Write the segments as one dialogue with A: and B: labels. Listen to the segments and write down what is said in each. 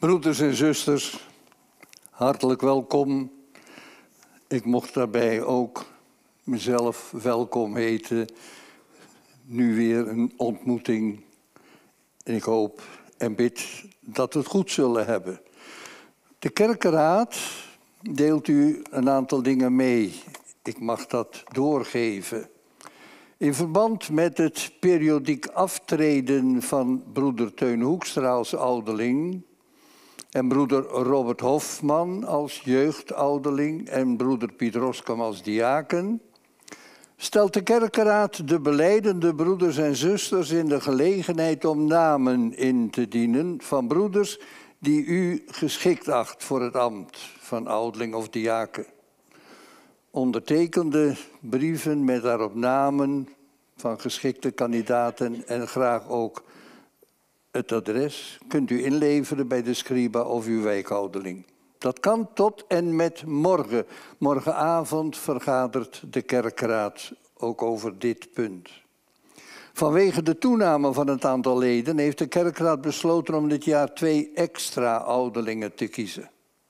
A: Broeders en zusters, hartelijk welkom. Ik mocht daarbij ook mezelf welkom heten. Nu weer een ontmoeting. Ik hoop en bid dat we het goed zullen hebben. De kerkenraad deelt u een aantal dingen mee. Ik mag dat doorgeven. In verband met het periodiek aftreden van broeder Teun Hoekstra als ouderling en broeder Robert Hofman als jeugdouderling en broeder Piet Roskam als diaken, stelt de kerkenraad de belijdende broeders en zusters in de gelegenheid om namen in te dienen van broeders die u geschikt acht voor het ambt van ouderling of diaken. Ondertekende brieven met daarop namen van geschikte kandidaten en graag ook het adres kunt u inleveren bij de scriba of uw wijkouderling. Dat kan tot en met morgen. Morgenavond vergadert de kerkraad ook over dit punt. Vanwege de toename van het aantal leden heeft de kerkraad besloten om dit jaar 2 extra ouderlingen te kiezen.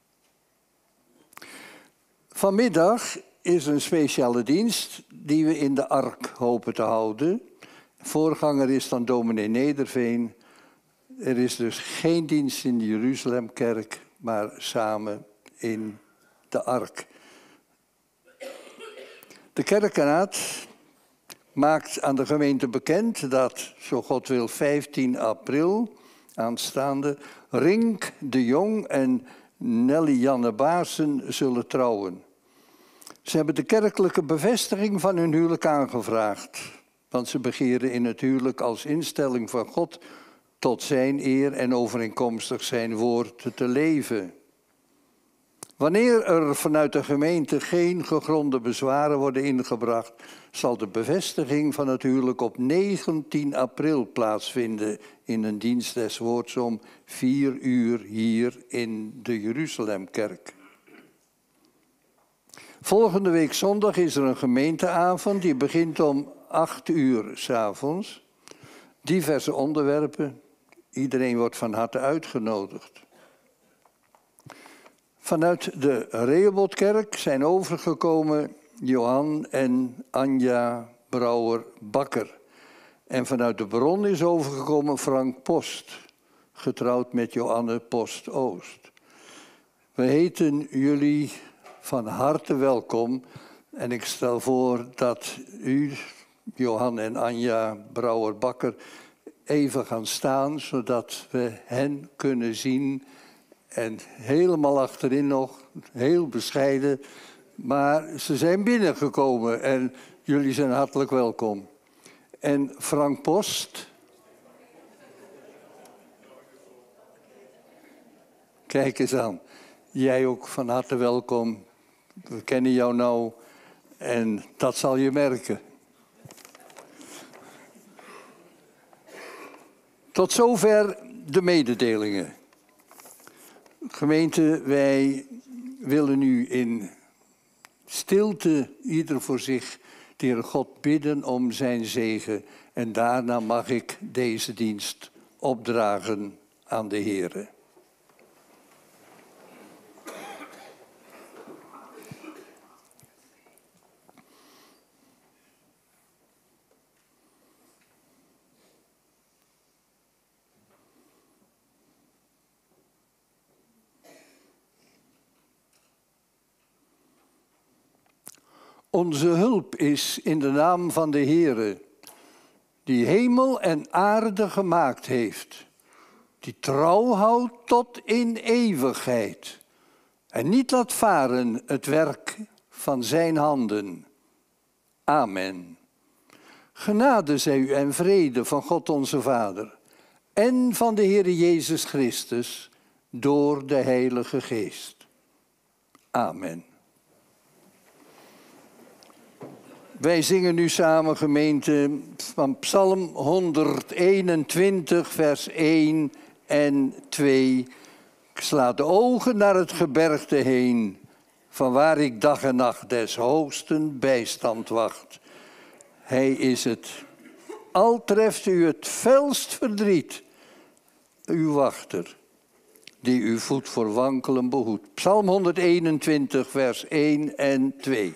A: Vanmiddag is een speciale dienst die we in de Ark hopen te houden. Voorganger is dan dominee Nederveen. Er is dus geen dienst in de Jeruzalemkerk, maar samen in de Ark. De kerkenraad maakt aan de gemeente bekend dat, zo God wil, 15 april aanstaande Rink de Jong en Nelly Janne Baarsen zullen trouwen. Ze hebben de kerkelijke bevestiging van hun huwelijk aangevraagd, want ze begeren in het huwelijk als instelling van God tot zijn eer en overeenkomstig zijn woord te leven. Wanneer er vanuit de gemeente geen gegronde bezwaren worden ingebracht, zal de bevestiging van het huwelijk op 19 april plaatsvinden in een dienst des woords om 4 uur hier in de Jeruzalemkerk. Volgende week zondag is er een gemeenteavond die begint om 8 uur 's avonds. Diverse onderwerpen. Iedereen wordt van harte uitgenodigd. Vanuit de Rehobothkerk zijn overgekomen Johan en Anja Brouwer-Bakker. En vanuit de Bron is overgekomen Frank Post, getrouwd met Joanne Post-Oost. We heten jullie van harte welkom en ik stel voor dat u, Johan en Anja Brouwer-Bakker, even gaan staan, zodat we hen kunnen zien. En helemaal achterin nog, heel bescheiden, maar ze zijn binnengekomen en jullie zijn hartelijk welkom. En Frank Post. Kijk eens aan. Jij ook van harte welkom. We kennen jou nou en dat zal je merken. Tot zover de mededelingen. Gemeente, wij willen nu in stilte, ieder voor zich, de Heere God bidden om zijn zegen. En daarna mag ik deze dienst opdragen aan de Heere. Onze hulp is in de naam van de Heere, die hemel en aarde gemaakt heeft, die trouw houdt tot in eeuwigheid en niet laat varen het werk van zijn handen. Amen. Genade zij u en vrede van God onze Vader en van de Heere Jezus Christus door de Heilige Geest. Amen. Wij zingen nu samen, gemeente, van Psalm 121, vers 1 en 2. Ik sla de ogen naar het gebergte heen, van waar ik dag en nacht des hoogsten bijstand wacht. Hij is het, al treft u het felst verdriet, uw wachter. die uw voet voor wankelen behoedt. Psalm 121, vers 1 en 2.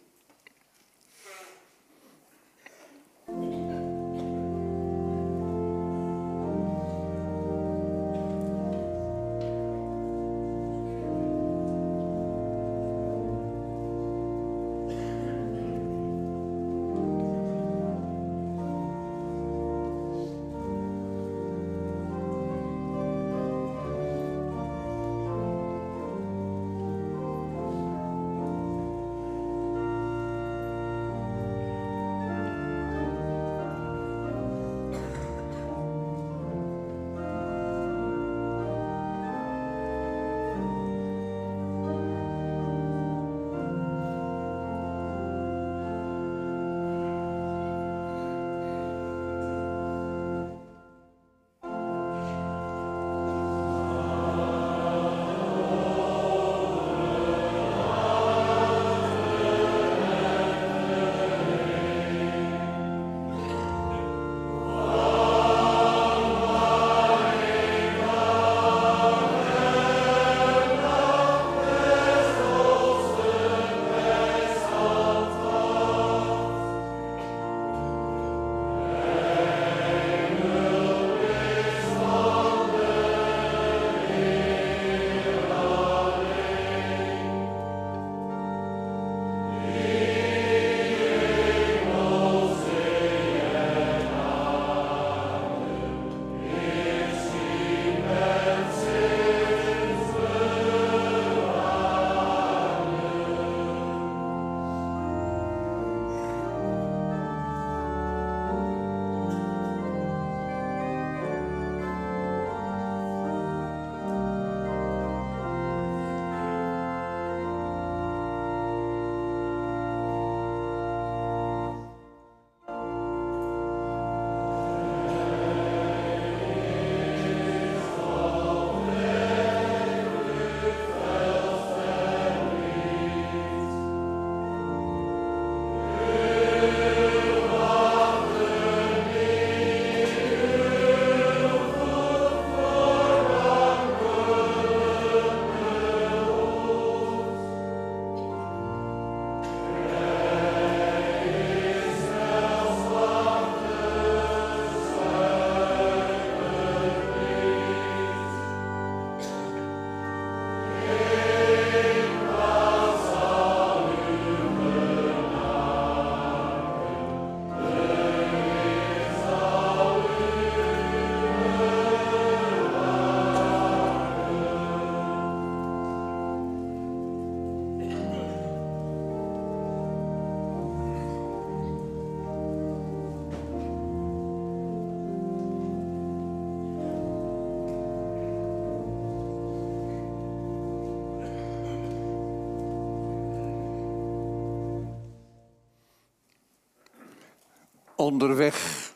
A: Onderweg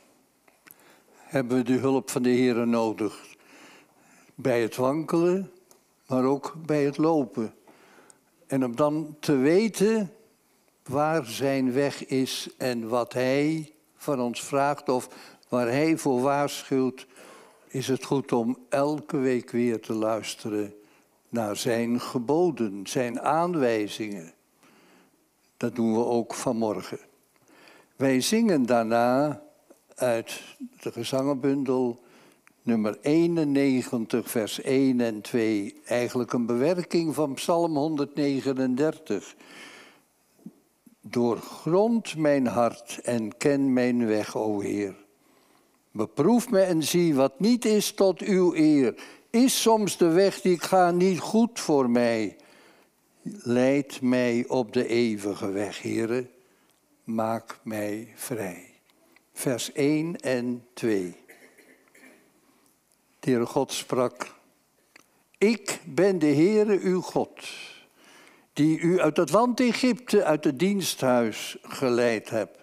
A: hebben we de hulp van de Heer nodig. Bij het wankelen, maar ook bij het lopen. En om dan te weten waar zijn weg is en wat Hij van ons vraagt of waar Hij voor waarschuwt, is het goed om elke week weer te luisteren naar zijn geboden, zijn aanwijzingen. Dat doen we ook vanmorgen. Wij zingen daarna uit de gezangenbundel nummer 91, vers 1 en 2. Eigenlijk een bewerking van Psalm 139. Doorgrond mijn hart en ken mijn weg, o Heer. Beproef me en zie wat niet is tot uw eer. Is soms de weg die ik ga niet goed voor mij? Leid mij op de eeuwige weg, Heere. Maak mij vrij. Vers 1 en 2. De Heere God sprak: Ik ben de Heere uw God, die u uit het land Egypte, uit het diensthuis geleid hebt.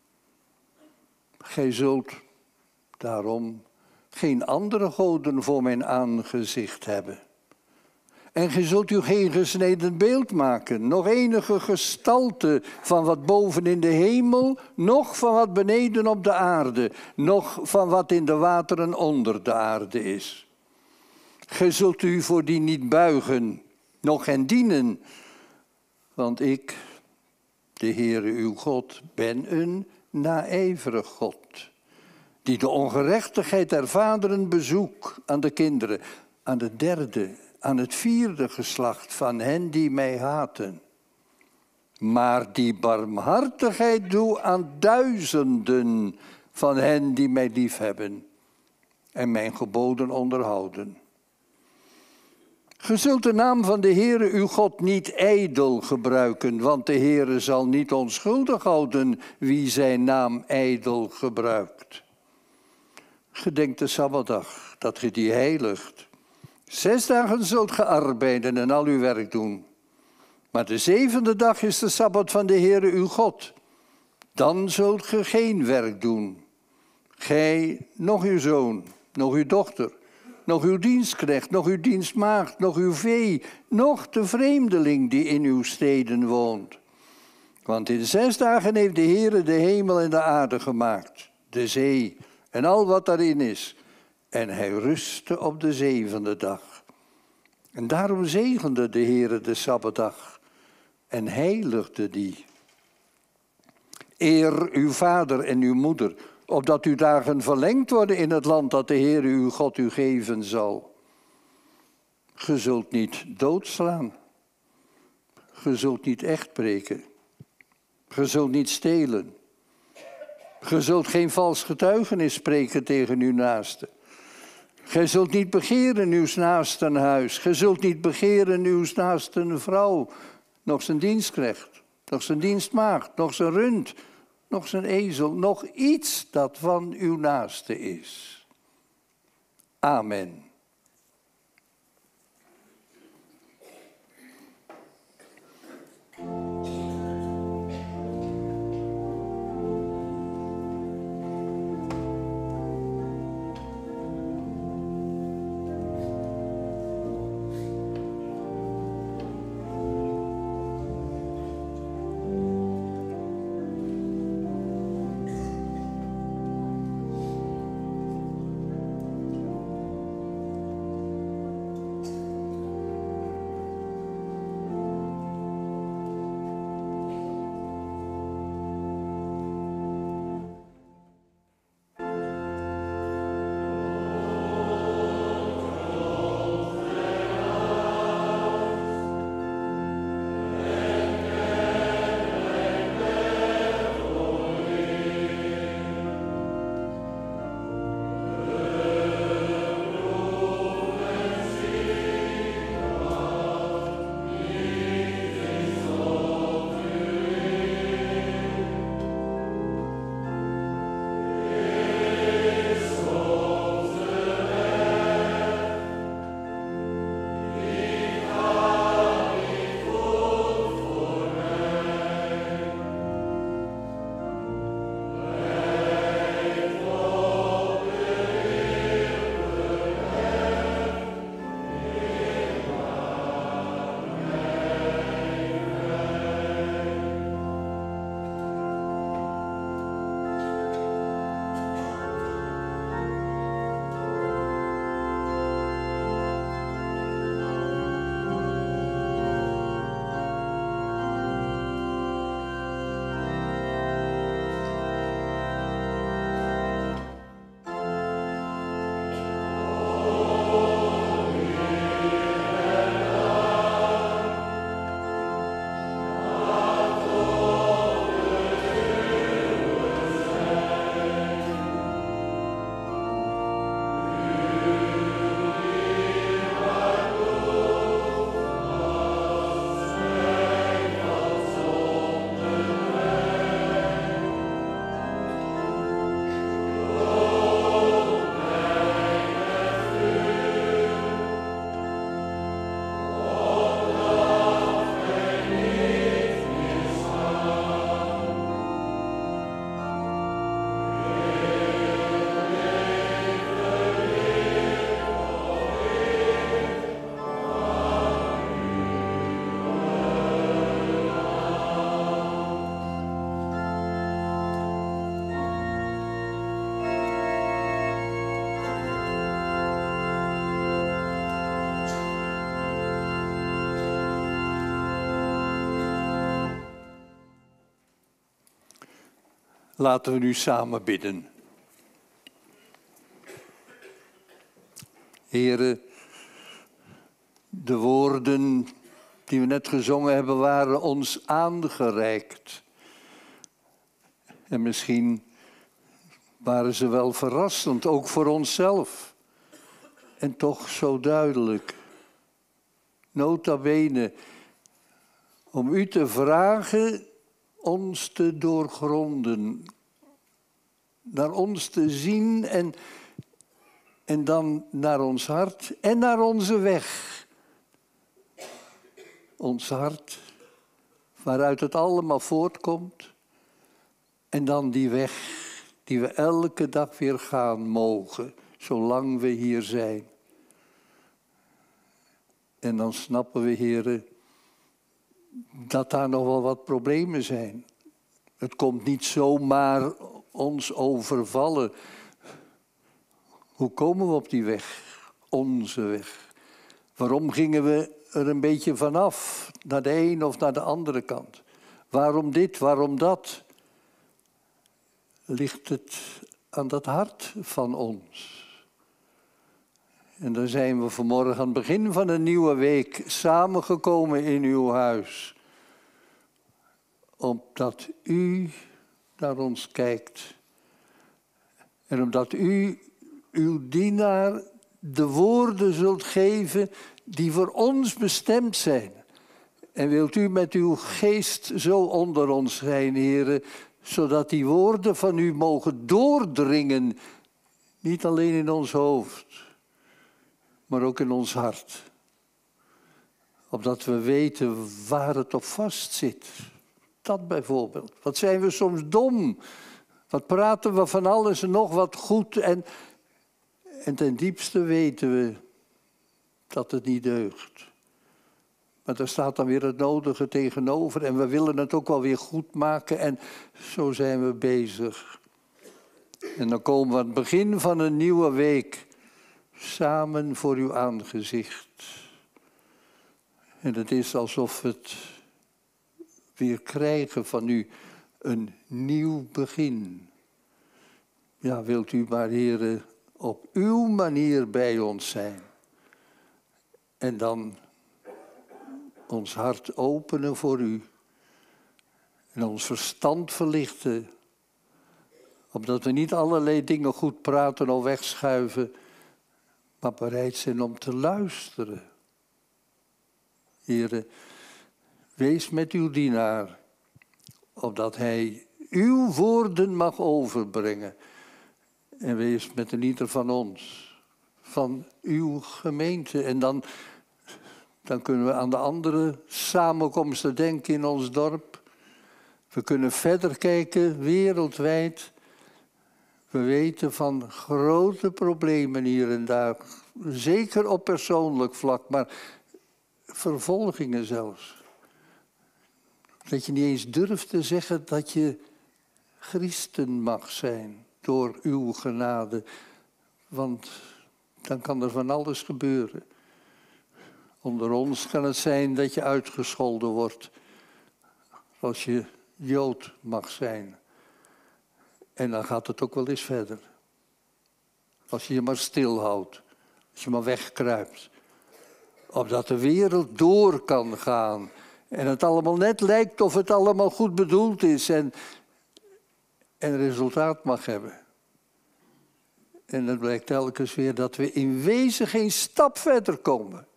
A: Gij zult daarom geen andere goden voor mijn aangezicht hebben. En gij zult u geen gesneden beeld maken, nog enige gestalte van wat boven in de hemel, noch van wat beneden op de aarde, noch van wat in de wateren onder de aarde is. Gij zult u voor die niet buigen, noch hen dienen. Want ik, de Heere uw God, ben een naijverig God, die de ongerechtigheid der vaderen bezoekt aan de kinderen, aan het derde, aan het vierde geslacht van hen die mij haten. Maar die barmhartigheid doe aan duizenden van hen die mij liefhebben en mijn geboden onderhouden. Ge zult de naam van de Heere uw God niet ijdel gebruiken, want de Heere zal niet onschuldig houden wie zijn naam ijdel gebruikt. Gedenk de Sabbatdag, dat ge die heiligt. 6 dagen zult ge arbeiden en al uw werk doen. Maar de 7e dag is de Sabbat van de Heere uw God. Dan zult ge geen werk doen. Gij, nog uw zoon, nog uw dochter, nog uw dienstknecht, nog uw dienstmaagd, nog uw vee, nog de vreemdeling die in uw steden woont. Want in 6 dagen heeft de Heere de hemel en de aarde gemaakt, de zee en al wat daarin is. En hij rustte op de 7e dag. En daarom zegende de Heere de Sabbatdag en heiligde die. Eer uw vader en uw moeder, opdat uw dagen verlengd worden in het land dat de Heere uw God u geven zal. Ge zult niet doodslaan. Ge zult niet echt breken. Ge zult niet stelen. Ge zult geen vals getuigenis spreken tegen uw naaste. Gij zult niet begeren uw naasten huis. Gij zult niet begeren uw naasten vrouw, nog zijn dienstknecht, nog zijn dienstmaagd, nog zijn rund, nog zijn ezel, nog iets dat van uw naaste is. Amen. Laten we nu samen bidden. Heere, de woorden die we net gezongen hebben waren ons aangereikt. En misschien waren ze wel verrassend, ook voor onszelf. En toch zo duidelijk. Nota bene, om u te vragen ons te doorgronden. Naar ons te zien en dan naar ons hart en naar onze weg. Ons hart, waaruit het allemaal voortkomt. En dan die weg die we elke dag weer gaan mogen, zolang we hier zijn. En dan snappen we, Heere, dat daar nog wel wat problemen zijn. Het komt niet zomaar ons overvallen. Hoe komen we op die weg? Onze weg. Waarom gingen we er een beetje vanaf, naar de een of naar de andere kant? Waarom dit, waarom dat? Ligt het aan dat hart van ons? En dan zijn we vanmorgen aan het begin van een nieuwe week samengekomen in uw huis. Omdat u naar ons kijkt. En omdat u uw dienaar de woorden zult geven die voor ons bestemd zijn. En wilt u met uw geest zo onder ons zijn, Heere, zodat die woorden van u mogen doordringen, niet alleen in ons hoofd, maar ook in ons hart. Opdat we weten waar het op vast zit. Dat bijvoorbeeld. Wat zijn we soms dom? Wat praten we van alles en nog wat goed? En ten diepste weten we dat het niet deugt. Maar daar staat dan weer het nodige tegenover. En we willen het ook wel weer goed maken. En zo zijn we bezig. En dan komen we aan het begin van een nieuwe week samen voor uw aangezicht. En het is alsof we het weer krijgen van u. Een nieuw begin. Ja, wilt u maar, Heere, op uw manier bij ons zijn. En dan ons hart openen voor u. En ons verstand verlichten. Opdat we niet allerlei dingen goed praten of wegschuiven. Maar bereid zijn om te luisteren. Heere, wees met uw dienaar. Opdat hij uw woorden mag overbrengen. En wees met een ieder van ons. Van uw gemeente. En dan kunnen we aan de andere samenkomsten denken in ons dorp. We kunnen verder kijken, wereldwijd. We weten van grote problemen hier en daar. Zeker op persoonlijk vlak, maar vervolgingen zelfs. Dat je niet eens durft te zeggen dat je christen mag zijn door uw genade. Want dan kan er van alles gebeuren. Onder ons kan het zijn dat je uitgescholden wordt als je Jood mag zijn. En dan gaat het ook wel eens verder. Als je je maar stilhoudt, als je maar wegkruipt. Opdat de wereld door kan gaan. En het allemaal net lijkt of het allemaal goed bedoeld is en resultaat mag hebben. En dan blijkt telkens weer dat we in wezen geen stap verder komen.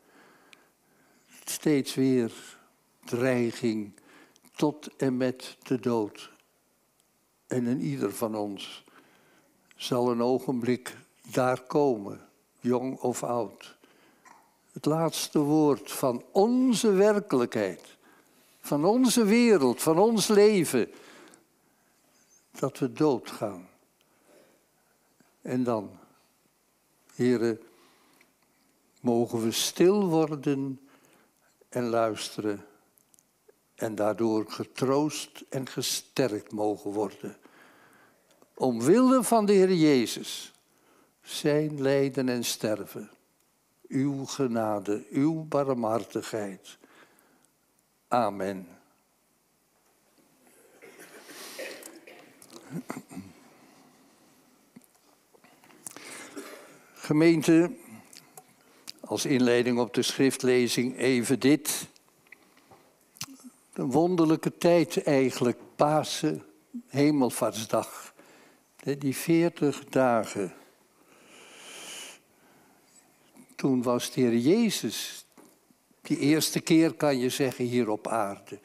A: Steeds weer dreiging tot en met de dood. En in ieder van ons zal een ogenblik daar komen, jong of oud. Het laatste woord van onze werkelijkheid, van onze wereld, van ons leven, dat we doodgaan. En dan, Heere, mogen we stil worden en luisteren en daardoor getroost en gesterkt mogen worden. Omwille van de Heer Jezus, zijn lijden en sterven, uw genade, uw barmhartigheid. Amen. Gemeente, als inleiding op de schriftlezing even dit. Een wonderlijke tijd eigenlijk, Pasen, Hemelvaartsdag. Die 40 dagen. Toen was de Heer Jezus, die eerste keer kan je zeggen hier op aarde.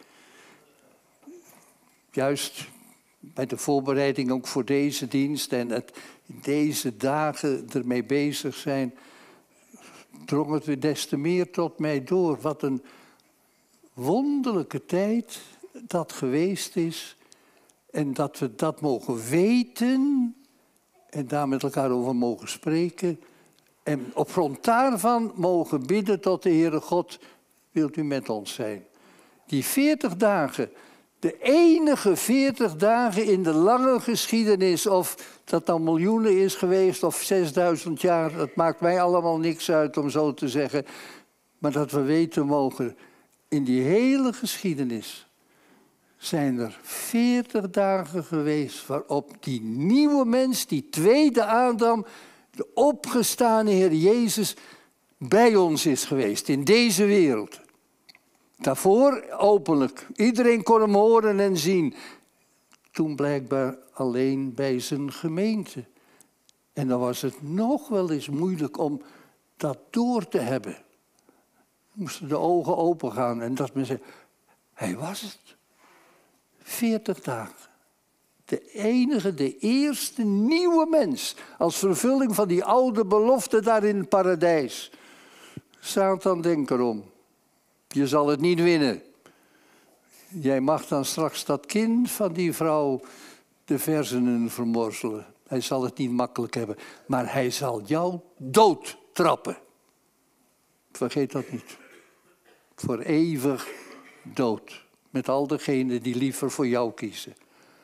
A: Juist bij de voorbereiding ook voor deze dienst en het deze dagen ermee bezig zijn, drong het weer des te meer tot mij door. Wat een wonderlijke tijd dat geweest is. En dat we dat mogen weten en daar met elkaar over mogen spreken. En op grond daarvan mogen bidden tot de Heere God, wilt u met ons zijn. Die 40 dagen, de enige 40 dagen in de lange geschiedenis, of dat dan miljoenen is geweest of 6000 jaar, dat maakt mij allemaal niks uit om zo te zeggen. Maar dat we weten mogen, in die hele geschiedenis zijn er 40 dagen geweest waarop die nieuwe mens, die tweede Adam, de opgestane Heer Jezus, bij ons is geweest in deze wereld. Daarvoor openlijk. Iedereen kon hem horen en zien. Toen blijkbaar alleen bij zijn gemeente. En dan was het nog wel eens moeilijk om dat door te hebben. Moesten de ogen open gaan en dat men zei, hij was het. 40 dagen. De enige, de eerste nieuwe mens. Als vervulling van die oude belofte daar in het paradijs. Satan, denk erom. Je zal het niet winnen. Jij mag dan straks dat kind van die vrouw de versenen vermorzelen. Hij zal het niet makkelijk hebben. Maar hij zal jou dood trappen. Vergeet dat niet. Voor eeuwig dood. Met al degenen die liever voor jou kiezen.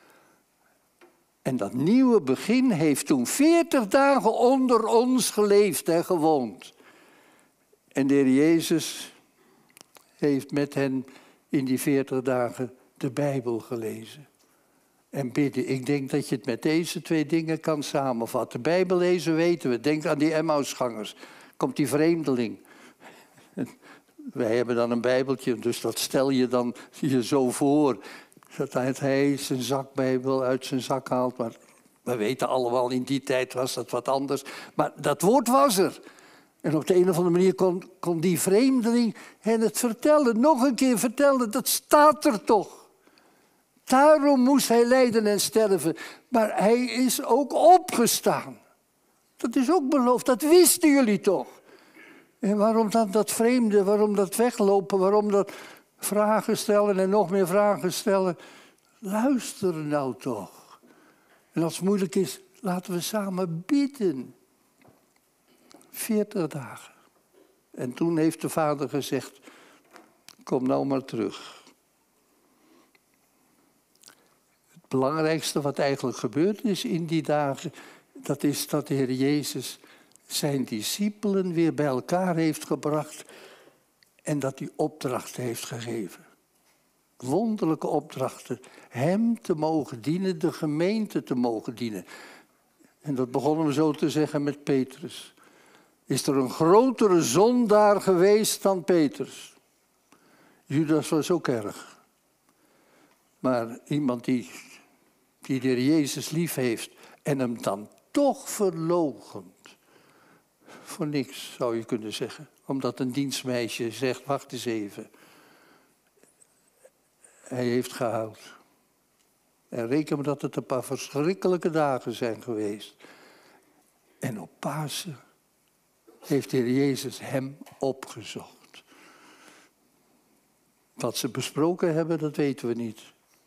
A: En dat nieuwe begin heeft toen 40 dagen onder ons geleefd en gewoond. En de Heer Jezus heeft met hen in die 40 dagen de Bijbel gelezen. En bidden. Ik denk dat je het met deze 2 dingen kan samenvatten. Bijbel lezen weten we. Denk aan die Emmausgangers. Komt die vreemdeling. Wij hebben dan een Bijbeltje, dus dat stel je dan je zo voor. Dat hij zijn zakbijbel uit zijn zak haalt. Maar we weten allemaal, in die tijd was dat wat anders. Maar dat woord was er. En op de een of andere manier kon die vreemdeling hen het vertellen. Nog een keer vertellen, dat staat er toch. Daarom moest hij lijden en sterven. Maar hij is ook opgestaan. Dat is ook beloofd, dat wisten jullie toch. En waarom dan dat vreemde, waarom dat weglopen, waarom dat vragen stellen en nog meer vragen stellen. Luister nou toch. En als het moeilijk is, laten we samen bidden. 40 dagen. En toen heeft de vader gezegd, kom nou maar terug. Het belangrijkste wat eigenlijk gebeurd is in die dagen, dat is dat de Heer Jezus zijn discipelen weer bij elkaar heeft gebracht en dat hij opdrachten heeft gegeven. Wonderlijke opdrachten. Hem te mogen dienen, de gemeente te mogen dienen. En dat begonnen we zo te zeggen met Petrus. Is er een grotere zondaar geweest dan Petrus? Judas was ook erg. Maar iemand die de Heer Jezus lief heeft en hem dan toch verloochent. Voor niks, zou je kunnen zeggen. Omdat een dienstmeisje zegt, wacht eens even. Hij heeft gehuild. En reken me dat het een paar verschrikkelijke dagen zijn geweest. En op Pasen heeft de Heer Jezus hem opgezocht. Wat ze besproken hebben, dat weten we niet.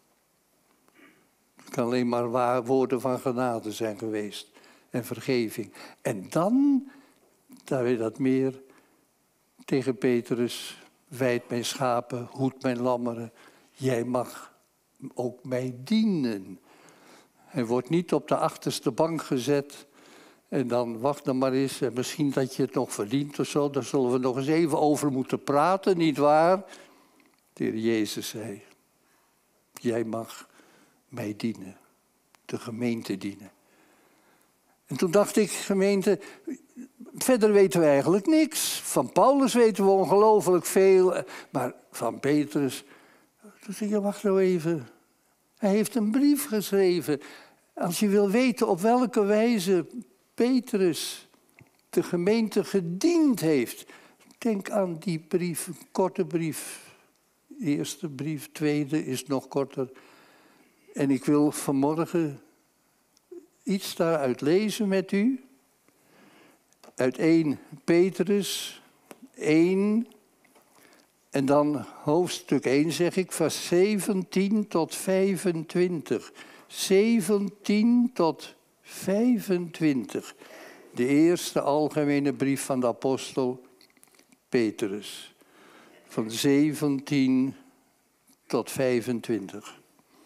A: Het kan alleen maar woorden van genade zijn geweest. En vergeving. En dan, daar weet dat meer, tegen Petrus, wijd mijn schapen, hoed mijn lammeren. Jij mag ook mij dienen. Hij wordt niet op de achterste bank gezet. En dan wacht dan maar eens. En misschien dat je het nog verdient of zo. Daar zullen we nog eens even over moeten praten, nietwaar? De Heer Jezus zei, jij mag mij dienen. de gemeente dienen. En toen dacht ik, gemeente, verder weten we eigenlijk niks. Van Paulus weten we ongelooflijk veel, maar van Petrus... Toen zei ik, wacht nou even. Hij heeft een brief geschreven. Als je wil weten op welke wijze Petrus de gemeente gediend heeft. Denk aan die brief, een korte brief. De eerste brief, tweede is nog korter. En ik wil vanmorgen iets daaruit lezen met u. Uit 1 Petrus 1. En dan hoofdstuk 1 zeg ik, vers 17 tot 25. 17 tot 25. De eerste algemene brief van de apostel Petrus. Van 17 tot 25.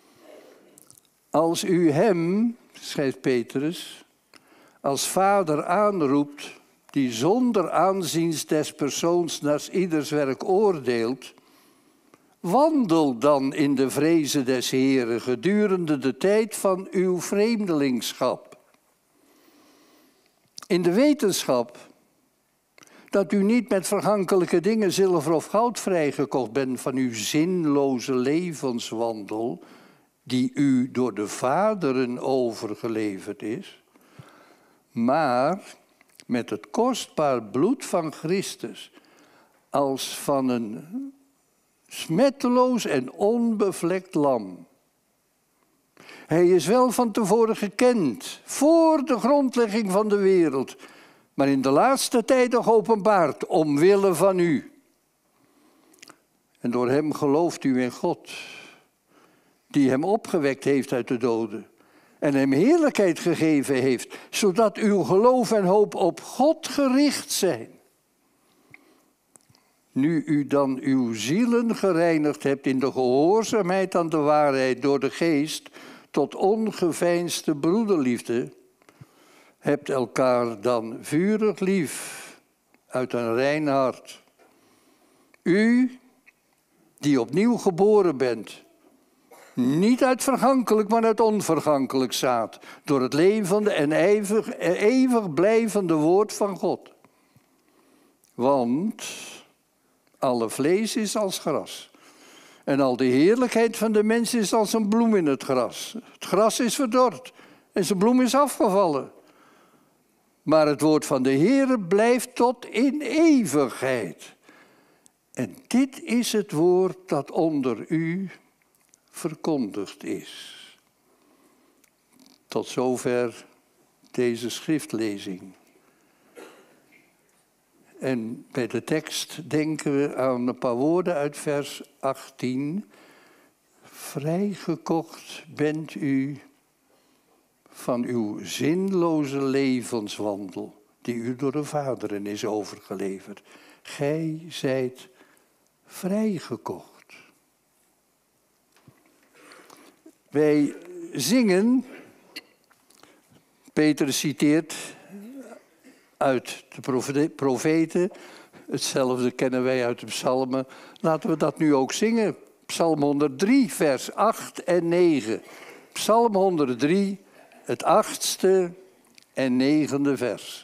A: Als u hem, schrijft Petrus, als vader aanroept, die zonder aanziens des persoons naar ieders werk oordeelt, wandel dan in de vreze des Heeren gedurende de tijd van uw vreemdelingschap. In de wetenschap dat u niet met vergankelijke dingen, zilver of goud vrijgekocht bent van uw zinloze levenswandel, die u door de vaderen overgeleverd is, maar met het kostbaar bloed van Christus, als van een smetteloos en onbevlekt lam. Hij is wel van tevoren gekend, voor de grondlegging van de wereld, maar in de laatste tijd nog openbaard, omwille van u. En door hem gelooft u in God, die hem opgewekt heeft uit de doden en hem heerlijkheid gegeven heeft, zodat uw geloof en hoop op God gericht zijn. Nu u dan uw zielen gereinigd hebt in de gehoorzaamheid aan de waarheid door de geest, tot ongeveinsde broederliefde, hebt elkaar dan vurig lief uit een rein hart. U, die opnieuw geboren bent, niet uit vergankelijk, maar uit onvergankelijk zaad, door het levende en eeuwig blijvende woord van God. Want alle vlees is als gras. En al de heerlijkheid van de mens is als een bloem in het gras. Het gras is verdord en zijn bloem is afgevallen. Maar het woord van de Heere blijft tot in eeuwigheid. En dit is het woord dat onder u verkondigd is. Tot zover deze schriftlezing. En bij de tekst denken we aan een paar woorden uit vers 18. Vrijgekocht bent u van uw zinloze levenswandel, die u door de vaderen is overgeleverd. Gij zijt vrijgekocht. Wij zingen, Petrus citeert uit de profeten, hetzelfde kennen wij uit de psalmen. Laten we dat nu ook zingen. Psalm 103, vers 8 en 9. Psalm 103, het 8e en 9e vers.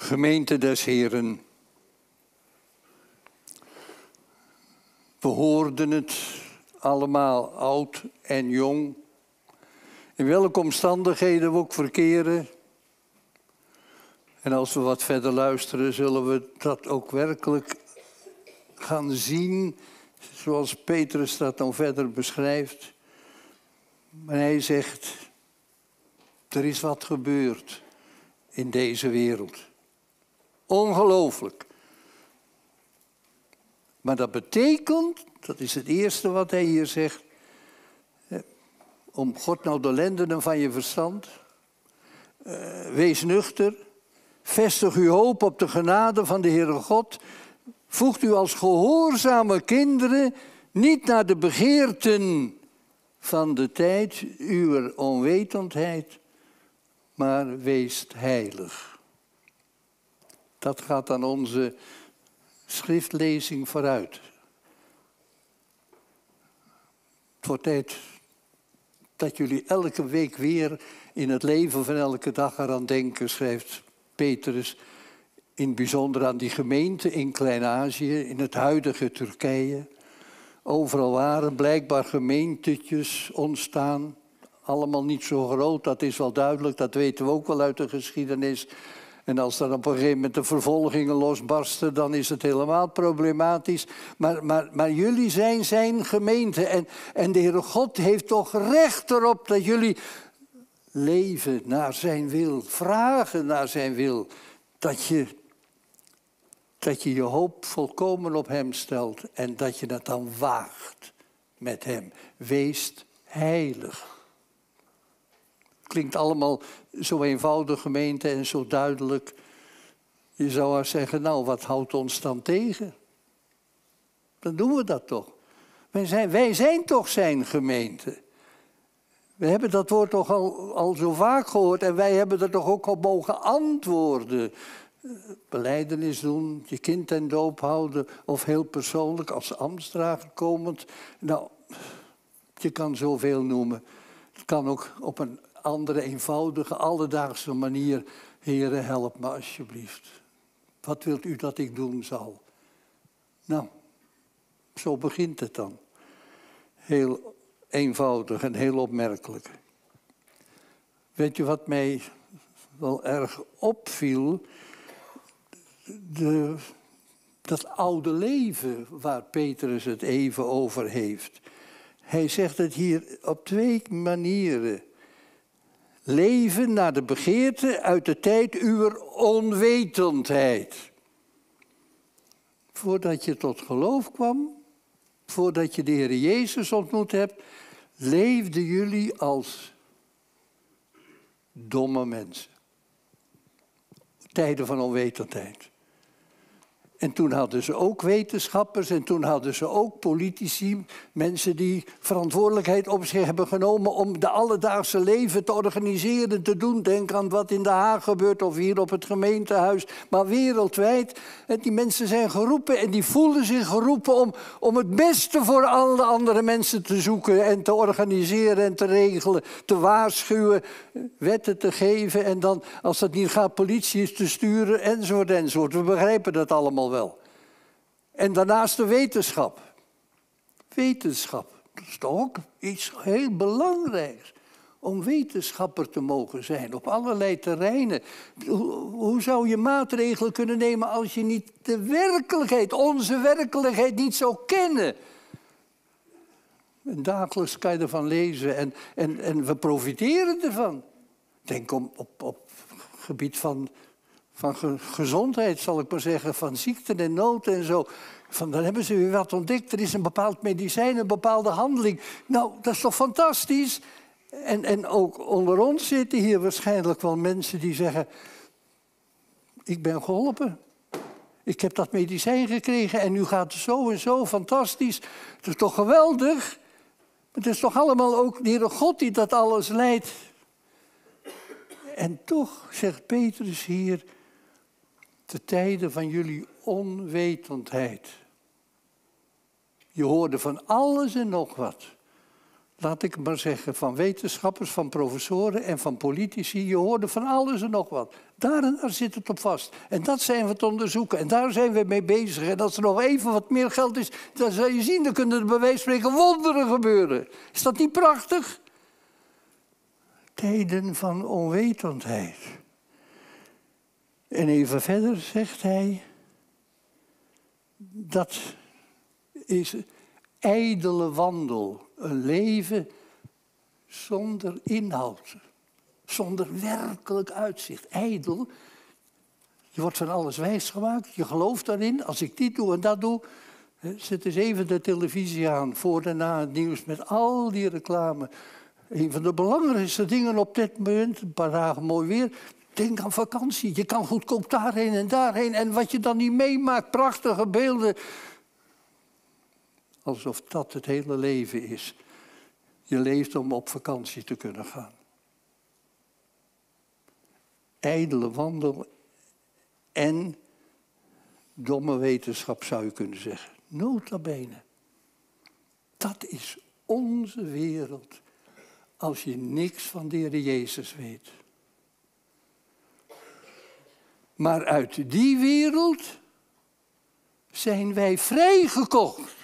A: Gemeente des Heren. We hoorden het allemaal, oud en jong. In welke omstandigheden we ook verkeren. En als we wat verder luisteren, zullen we dat ook werkelijk gaan zien, zoals Petrus dat dan verder beschrijft. Maar hij zegt, er is wat gebeurd in deze wereld. Ongelooflijk. Maar dat betekent, dat is het eerste wat hij hier zegt, om God nou de lendenen van je verstand. Wees nuchter. Vestig uw hoop op de genade van de Heere God. Voegt u als gehoorzame kinderen niet naar de begeerten van de tijd, uw onwetendheid, maar wees heilig. Dat gaat aan onze schriftlezing vooruit. Het wordt tijd dat jullie elke week weer in het leven van elke dag eraan denken, schrijft Petrus. In het bijzonder aan die gemeente in Klein-Azië, in het huidige Turkije. Overal waren blijkbaar gemeentetjes ontstaan. Allemaal niet zo groot, dat is wel duidelijk, dat weten we ook wel uit de geschiedenis. En als dan op een gegeven moment de vervolgingen losbarsten, dan is het helemaal problematisch. Maar jullie zijn zijn gemeente en de Heere God heeft toch recht erop dat jullie leven naar zijn wil, vragen naar zijn wil. Dat je je hoop volkomen op hem stelt en dat je dat dan waagt met hem. Wees heilig. Klinkt allemaal zo eenvoudig, gemeente, en zo duidelijk. Je zou maar zeggen, nou, wat houdt ons dan tegen? Dan doen we dat toch. Wij zijn toch zijn gemeente. We hebben dat woord toch al zo vaak gehoord en wij hebben er toch ook op mogen antwoorden. Belijdenis doen, je kind ten doop houden of heel persoonlijk als ambtsdrager komend. Nou, je kan zoveel noemen. Het kan ook op een andere eenvoudige, alledaagse manier. Heere, help me alsjeblieft. Wat wilt u dat ik doen zal? Nou, zo begint het dan. Heel eenvoudig en heel opmerkelijk. Weet je wat mij wel erg opviel? Dat oude leven waar Petrus het even over heeft. Hij zegt het hier op twee manieren. Leven naar de begeerte uit de tijd uwer onwetendheid. Voordat je tot geloof kwam, voordat je de Heer Jezus ontmoet hebt, leefden jullie als domme mensen. Tijden van onwetendheid. En toen hadden ze ook wetenschappers en toen hadden ze ook politici, mensen die verantwoordelijkheid op zich hebben genomen om de alledaagse leven te organiseren, te doen. Denk aan wat in Den Haag gebeurt of hier op het gemeentehuis, maar wereldwijd. En die mensen zijn geroepen en die voelen zich geroepen om het beste voor alle andere mensen te zoeken en te organiseren en te regelen, te waarschuwen, wetten te geven en dan, als dat niet gaat, politie te sturen enzovoort enzovoort. We begrijpen dat allemaal wel. En daarnaast de wetenschap. Wetenschap, dat is toch ook iets heel belangrijks. Om wetenschapper te mogen zijn op allerlei terreinen. Hoe zou je maatregelen kunnen nemen als je niet de werkelijkheid, onze werkelijkheid niet zou kennen? En dagelijks kan je ervan lezen en we profiteren ervan. Denk op gebied van gezondheid, zal ik maar zeggen, van ziekten en nood en zo. Dan hebben ze weer wat ontdekt. Er is een bepaald medicijn, een bepaalde handeling. Nou, dat is toch fantastisch? En ook onder ons zitten hier waarschijnlijk wel mensen die zeggen, ik ben geholpen. Ik heb dat medicijn gekregen en nu gaat het zo en zo, fantastisch. Het is toch geweldig? Het is toch allemaal ook de Heere God die dat alles leidt. En toch, zegt Petrus hier, de tijden van jullie onwetendheid. Je hoorde van alles en nog wat. laat ik maar zeggen, van wetenschappers, van professoren en van politici. Je hoorde van alles en nog wat. Daar en daar zit het op vast. En dat zijn we te onderzoeken. En daar zijn we mee bezig. En als er nog even wat meer geld is, dan zal je zien, dan kunnen er bij wijze van spreken wonderen gebeuren. Is dat niet prachtig? Tijden van onwetendheid. En even verder zegt hij, dat is ijdele wandel. Een leven zonder inhoud. Zonder werkelijk uitzicht. Ijdel. Je wordt van alles wijsgemaakt. Je gelooft daarin. Als ik dit doe en dat doe. Zet eens even de televisie aan. Voor en na het nieuws met al die reclame. Een van de belangrijkste dingen op dit moment. Een paar dagen mooi weer. Denk aan vakantie. Je kan goedkoop daarheen en daarheen. En wat je dan niet meemaakt. Prachtige beelden. Alsof dat het hele leven is. Je leeft om op vakantie te kunnen gaan. Ijdele wandel en domme wetenschap zou je kunnen zeggen. Nota bene. Dat is onze wereld als je niks van de Heer Jezus weet. Maar uit die wereld zijn wij vrijgekocht.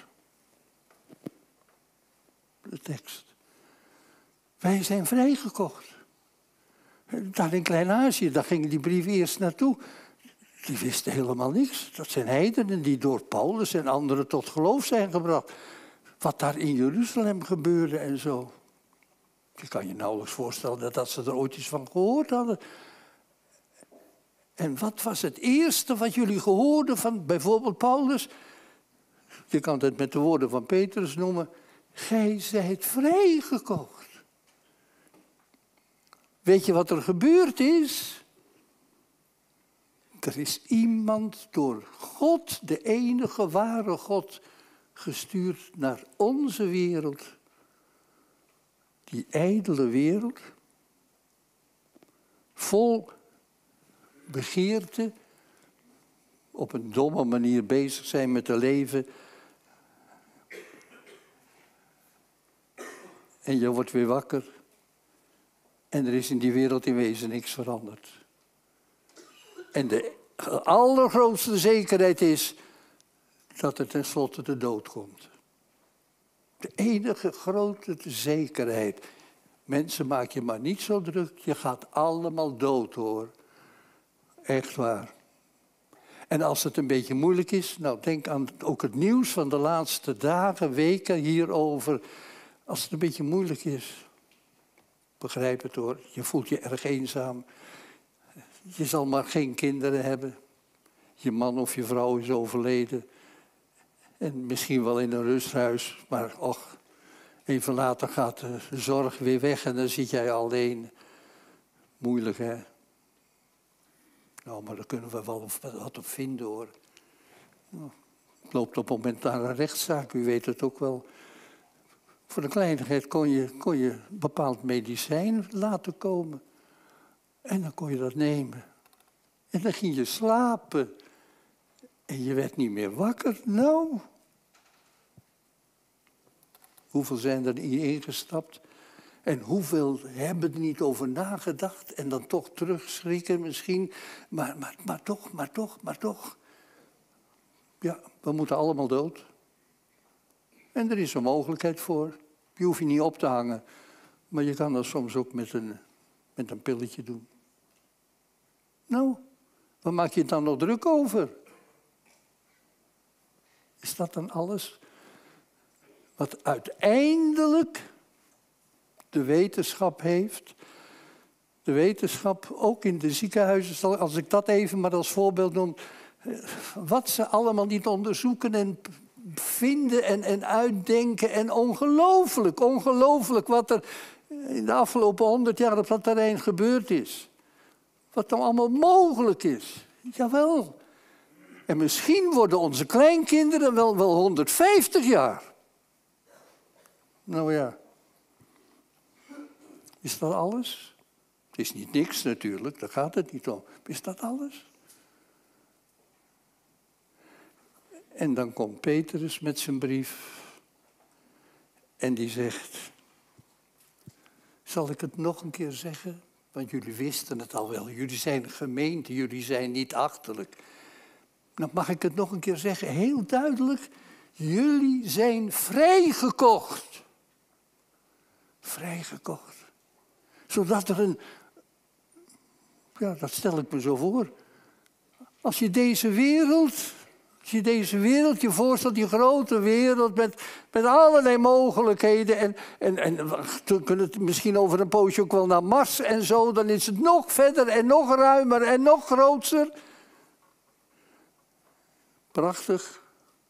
A: De tekst. Wij zijn vrijgekocht. Daar in Klein-Azië, daar ging die brief eerst naartoe. Die wisten helemaal niks. Dat zijn heidenen die door Paulus en anderen tot geloof zijn gebracht. Wat daar in Jeruzalem gebeurde en zo. Je kan je nauwelijks voorstellen dat ze er ooit iets van gehoord hadden. En wat was het eerste wat jullie gehoorden van bijvoorbeeld Paulus? Je kan het met de woorden van Petrus noemen. Gij zijt vrijgekocht. Weet je wat er gebeurd is? Er is iemand door God, de enige ware God, gestuurd naar onze wereld. Die ijdele wereld. Vol begeerte. Op een domme manier bezig zijn met te leven. En je wordt weer wakker. En er is in die wereld in wezen niks veranderd. En de allergrootste zekerheid is dat er tenslotte de dood komt. De enige grote zekerheid. Mensen, maak je maar niet zo druk. Je gaat allemaal dood, hoor. Echt waar. En als het een beetje moeilijk is, nou denk aan ook het nieuws van de laatste dagen, weken hierover. Als het een beetje moeilijk is, begrijp het hoor, je voelt je erg eenzaam. Je zal maar geen kinderen hebben. Je man of je vrouw is overleden. En misschien wel in een rusthuis, maar och, even later gaat de zorg weer weg en dan zit jij alleen. Moeilijk, hè? Nou, maar daar kunnen we wel wat op vinden, hoor. Nou, het loopt op het moment naar een rechtszaak, u weet het ook wel. Voor de kleinigheid kon je bepaald medicijn laten komen. En dan kon je dat nemen. En dan ging je slapen. En je werd niet meer wakker. Nou. Hoeveel zijn er niet ingestapt? En hoeveel hebben er niet over nagedacht? En dan toch terugschrikken misschien. Maar toch. Ja, we moeten allemaal dood. En er is een mogelijkheid voor. Je hoeft je niet op te hangen. Maar je kan dat soms ook met een pilletje doen. Nou, waar maak je het dan nog druk over? Is dat dan alles? Wat uiteindelijk de wetenschap heeft. De wetenschap, ook in de ziekenhuizen, als ik dat even maar als voorbeeld noem. Wat ze allemaal niet onderzoeken en vinden en uitdenken. En ongelooflijk wat er in de afgelopen 100 jaar op dat terrein gebeurd is. Wat dan allemaal mogelijk is. Jawel. En misschien worden onze kleinkinderen wel 150 jaar. Nou ja. Is dat alles? Het is niet niks natuurlijk, daar gaat het niet om. Is dat alles? En dan komt Petrus met zijn brief. En die zegt, Zal ik het nog een keer zeggen? Want jullie wisten het al wel. Jullie zijn gemeente, jullie zijn niet achterlijk. Dan mag ik het nog een keer zeggen, heel duidelijk. Jullie zijn vrijgekocht. Vrijgekocht. Zodat er een... Ja, dat stel ik me zo voor. Als je deze wereld je voorstelt, die grote wereld met allerlei mogelijkheden. En we kunnen het misschien over een poosje ook wel naar Mars en zo. Dan is het nog verder en nog ruimer en nog groter. Prachtig.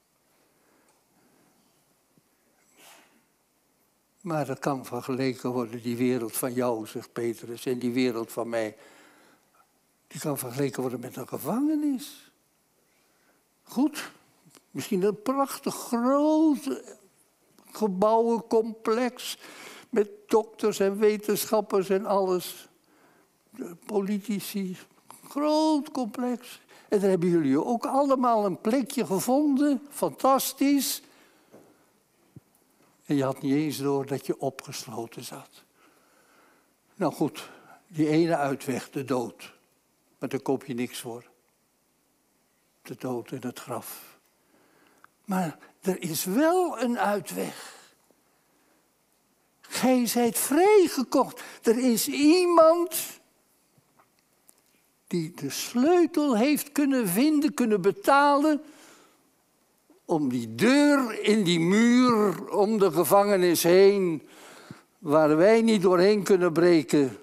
A: Maar dat kan vergeleken worden, die wereld van jou, zegt Petrus, en die wereld van mij. Die kan vergeleken worden met een gevangenis. Goed, misschien een prachtig groot gebouwencomplex met dokters en wetenschappers en alles. Politici, groot complex. En daar hebben jullie ook allemaal een plekje gevonden, fantastisch. En je had niet eens door dat je opgesloten zat. Nou goed, die ene uitweg, de dood. Maar daar koop je niks voor. De dood en het graf. Maar er is wel een uitweg. Gij zijt vrijgekocht. Er is iemand die de sleutel heeft kunnen vinden, kunnen betalen, om die deur in die muur om de gevangenis heen, waar wij niet doorheen kunnen breken,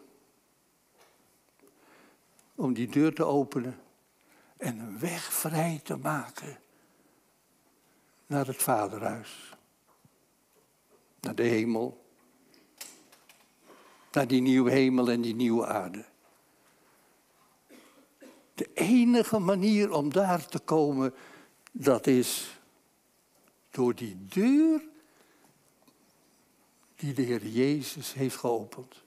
A: om die deur te openen en een weg vrij te maken naar het Vaderhuis, naar de hemel, naar die nieuwe hemel en die nieuwe aarde. De enige manier om daar te komen, dat is door die deur die de Heer Jezus heeft geopend.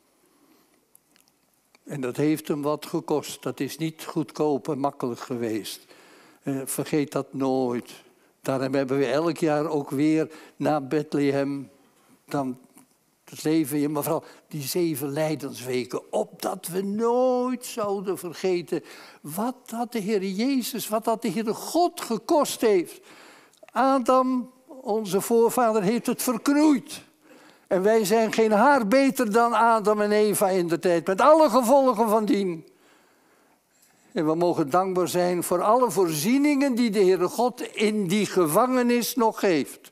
A: En dat heeft hem wat gekost. Dat is niet goedkoop en makkelijk geweest. Vergeet dat nooit. Daarom hebben we elk jaar ook weer na Bethlehem dan het leven in, maar vooral die 7 lijdensweken. Opdat we nooit zouden vergeten wat dat de Heer Jezus, wat dat de Heer God gekost heeft. Adam, onze voorvader, heeft het verknoeid. En wij zijn geen haar beter dan Adam en Eva in de tijd, met alle gevolgen van dien. En we mogen dankbaar zijn voor alle voorzieningen die de Heere God in die gevangenis nog geeft.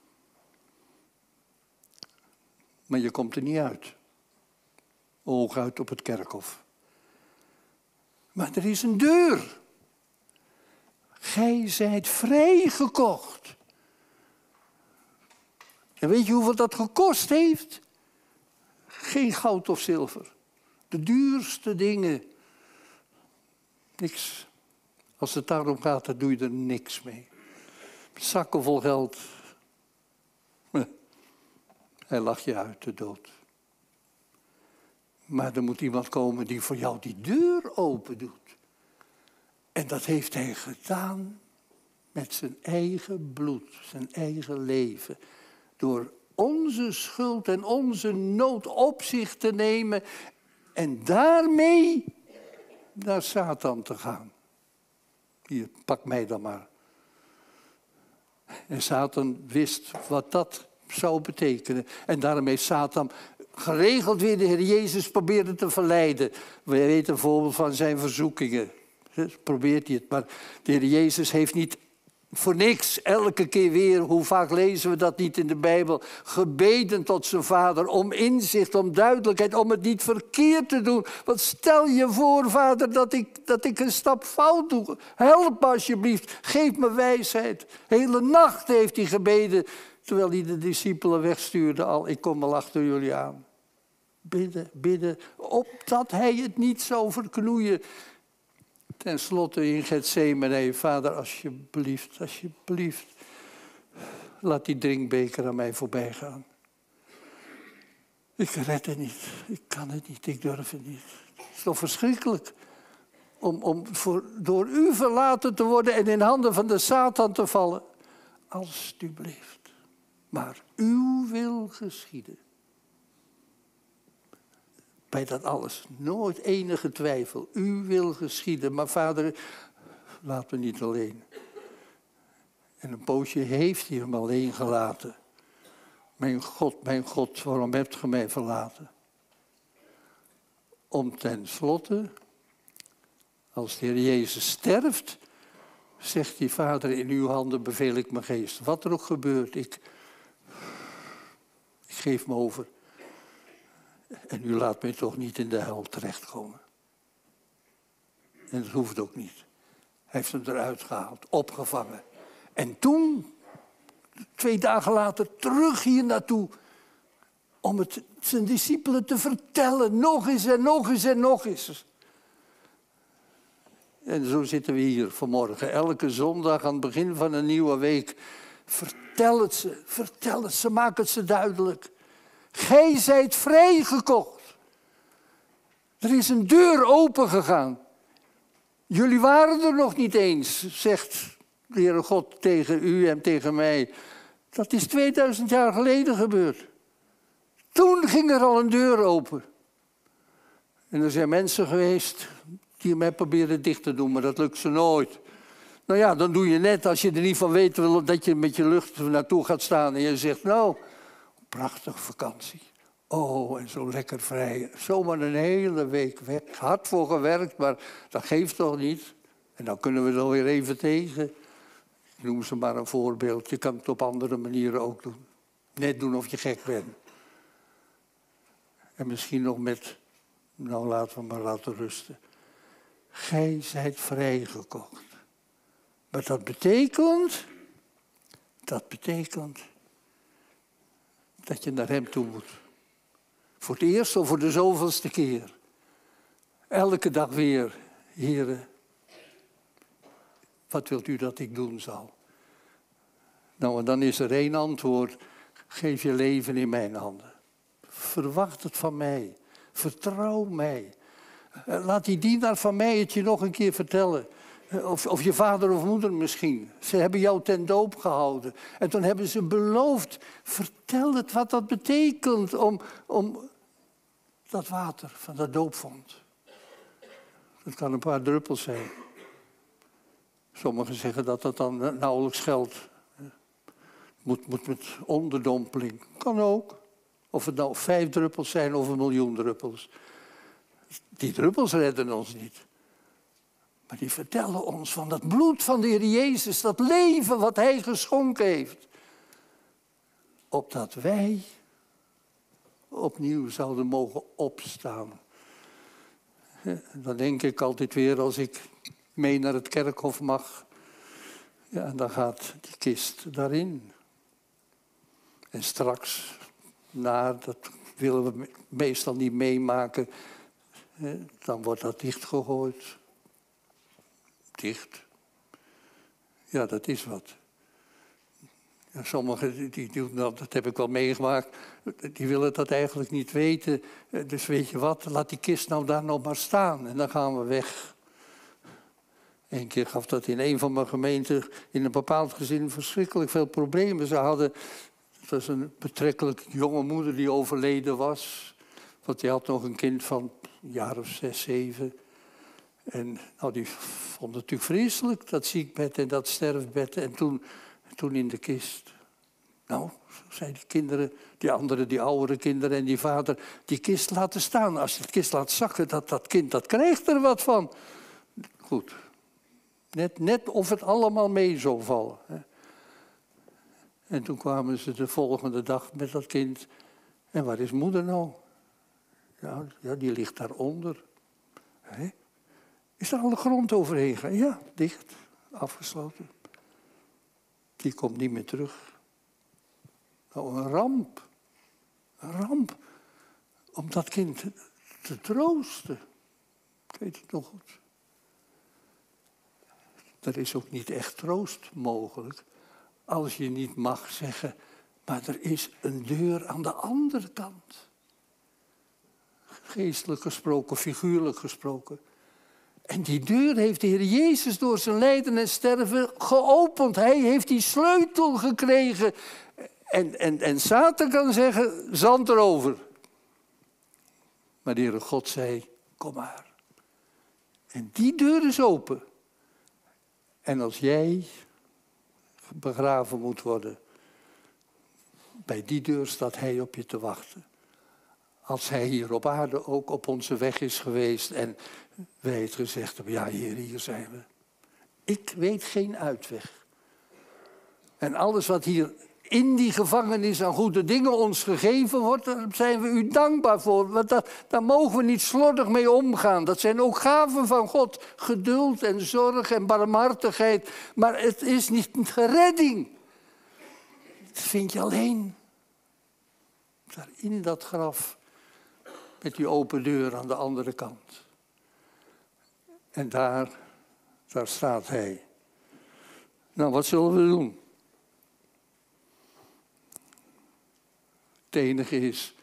A: Maar je komt er niet uit. Hooguit op het kerkhof. Maar er is een deur. Gij zijt vrijgekocht. En weet je hoeveel dat gekost heeft? Geen goud of zilver. De duurste dingen. Niks. Als het daarom gaat, dan doe je er niks mee. Zakken vol geld. Hij lacht je uit, de dood. Maar er moet iemand komen die voor jou die deur open doet. En dat heeft hij gedaan met zijn eigen bloed, zijn eigen leven. Door onze schuld en onze nood op zich te nemen en daarmee naar Satan te gaan. Hier, pak mij dan maar. En Satan wist wat dat zou betekenen. En daarom heeft Satan geregeld weer de Heer Jezus proberen te verleiden. We weten een voorbeeld van zijn verzoekingen. Probeert hij het, maar de Heer Jezus heeft niet voor niks, elke keer weer, hoe vaak lezen we dat niet in de Bijbel, gebeden tot zijn vader om inzicht, om duidelijkheid, om het niet verkeerd te doen. Want stel je voor, vader, dat ik een stap fout doe. Help me alsjeblieft, geef me wijsheid. Hele nacht heeft hij gebeden, terwijl hij de discipelen wegstuurde al. Ik kom wel achter jullie aan. Bidden, bidden, opdat hij het niet zou verknoeien. Ten slotte in Getsemane, vader, alsjeblieft, alsjeblieft, laat die drinkbeker aan mij voorbij gaan. Ik red het niet, ik kan het niet, ik durf het niet. Het is toch verschrikkelijk om door u verlaten te worden en in handen van de Satan te vallen. Alsjeblieft, maar uw wil geschieden. bij dat alles. Nooit enige twijfel. U wil geschieden, maar Vader, laat me niet alleen. En een poosje heeft hij hem alleen gelaten. Mijn God, waarom hebt ge mij verlaten? Om tenslotte, als de Heer Jezus sterft, zegt die Vader, in uw handen beveel ik mijn geest. Wat er ook gebeurt, ik geef me over. En u laat mij toch niet in de hel terechtkomen. En dat hoeft ook niet. Hij heeft hem eruit gehaald, opgevangen. En toen, 2 dagen later, terug hier naartoe. Om het zijn discipelen te vertellen. Nog eens en nog eens en nog eens. En zo zitten we hier vanmorgen. Elke zondag aan het begin van een nieuwe week. Vertel het ze, maak het ze duidelijk. Gij zijt vrijgekocht. Er is een deur opengegaan. Jullie waren er nog niet eens, zegt de Heere God tegen u en tegen mij. Dat is 2000 jaar geleden gebeurd. Toen ging er al een deur open. En er zijn mensen geweest die mij proberen dicht te doen, maar dat lukt ze nooit. Nou ja, dan doe je net als je er niet van weet dat je met je lucht naartoe gaat staan en je zegt, nou, prachtige vakantie. Oh, en zo lekker vrij. Zomaar een hele week weg. Hard voor gewerkt, maar dat geeft toch niet. En dan kunnen we het alweer even tegen. Ik noem ze maar een voorbeeld. Je kan het op andere manieren ook doen. Net doen of je gek bent. En misschien nog met, nou laten we maar laten rusten. Gij zijt vrijgekocht. Maar dat betekent dat je naar hem toe moet. Voor het eerst of voor de zoveelste keer. Elke dag weer, Heere, wat wilt u dat ik doen zal? Nou, en dan is er 1 antwoord. Geef je leven in mijn handen. Verwacht het van mij. Vertrouw mij. Laat die dienaar van mij het je nog een keer vertellen. Of je vader of moeder misschien. Ze hebben jou ten doop gehouden. En toen hebben ze beloofd. Vertel het wat dat betekent om dat water van dat doopvond. Dat kan een paar druppels zijn. Sommigen zeggen dat dat dan nauwelijks geldt. Moet met onderdompeling. Kan ook. Of het nou 5 druppels zijn of 1 miljoen druppels. Die druppels redden ons niet. Maar die vertellen ons van dat bloed van de Heer Jezus. Dat leven wat Hij geschonken heeft. Opdat wij opnieuw zouden mogen opstaan. Dan denk ik altijd weer als ik mee naar het kerkhof mag. Ja, dan gaat die kist daarin. En straks, dat willen we meestal niet meemaken. Dan wordt dat dichtgegooid. Dicht. Ja, dat is wat. Ja, sommigen, die doen dat heb ik wel meegemaakt, die willen dat eigenlijk niet weten. Dus weet je wat, laat die kist nou daar nog maar staan en dan gaan we weg. Eén keer gaf dat in een van mijn gemeenten in een bepaald gezin verschrikkelijk veel problemen. Het was een betrekkelijk jonge moeder die overleden was. Want die had nog een kind van een jaar of 6, 7. En nou, die vond het natuurlijk vreselijk, dat ziekbed en dat sterfbed. En toen in de kist. Nou, zei die kinderen, die oudere kinderen en die vader, die kist laten staan. Als je de kist laat zakken, dat kind, dat krijgt er wat van. Goed. Net of het allemaal mee zou vallen. Hè. En toen kwamen ze de volgende dag met dat kind. En waar is moeder nou? Ja, die ligt daaronder. Hè? Is er alle grond overheen gegaan? Ja, dicht, afgesloten. Die komt niet meer terug. Nou, een ramp. Een ramp. Om dat kind te troosten. Ik weet het nog goed. Er is ook niet echt troost mogelijk. Als je niet mag zeggen, maar er is een deur aan de andere kant. Geestelijk gesproken, figuurlijk gesproken. En die deur heeft de Heer Jezus door zijn lijden en sterven geopend. Hij heeft die sleutel gekregen. En Satan kan zeggen, zand erover. Maar de Heere God zei, kom maar. En die deur is open. En als jij begraven moet worden, bij die deur staat hij op je te wachten. Als hij hier op aarde ook op onze weg is geweest en wij het gezegd hebben, ja Heer, hier zijn we. Ik weet geen uitweg. En alles wat hier in die gevangenis aan goede dingen ons gegeven wordt, daar zijn we u dankbaar voor. Want daar mogen we niet slordig mee omgaan. Dat zijn ook gaven van God. Geduld en zorg en barmhartigheid. Maar het is niet een redding. Dat vind je alleen. Daar in dat graf. Met die open deur aan de andere kant. En daar staat hij. Nou, wat zullen we doen? Het enige is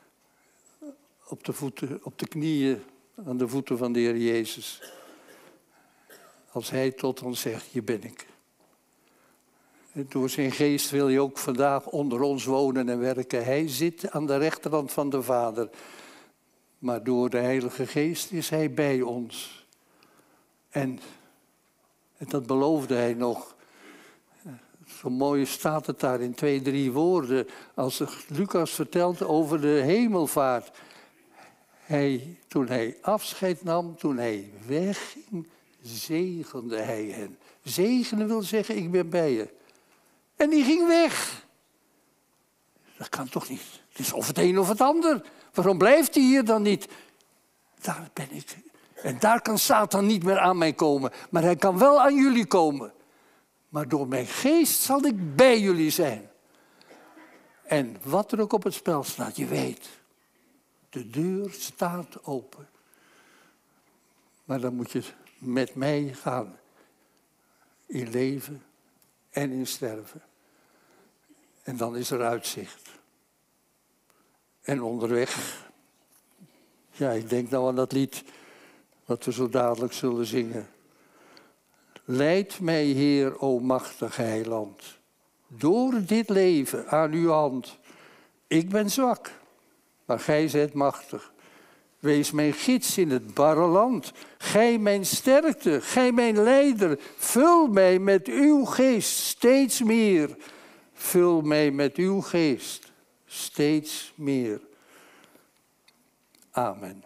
A: op de knieën aan de voeten van de Heer Jezus. Als hij tot ons zegt, hier ben ik. En door zijn geest wil hij ook vandaag onder ons wonen en werken. Hij zit aan de rechterhand van de Vader. Maar door de Heilige Geest is hij bij ons. En dat beloofde hij nog. Zo mooi staat het daar in 2, 3 woorden. Als Lucas vertelt over de hemelvaart. Toen hij afscheid nam, toen hij wegging, zegende hij hen. Zegenen wil zeggen, ik ben bij je. En die ging weg. Dat kan toch niet? Het is of het een of het ander. Waarom blijft hij hier dan niet? Daar ben ik. En daar kan Satan niet meer aan mij komen. Maar hij kan wel aan jullie komen. Maar door mijn geest zal ik bij jullie zijn. En wat er ook op het spel staat, je weet. De deur staat open. Maar dan moet je met mij gaan. In leven en in sterven. En dan is er uitzicht. En onderweg. Ja, ik denk nou aan dat lied wat we zo dadelijk zullen zingen. Leid mij, Heer, o machtig heiland, door dit leven aan uw hand. Ik ben zwak, maar gij zijt machtig. Wees mijn gids in het barre land. Gij mijn sterkte, gij mijn leider. Vul mij met uw geest steeds meer. Vul mij met uw geest steeds meer. Amen.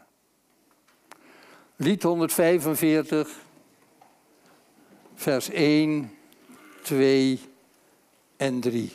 A: Lied 145, vers 1, 2 en 3.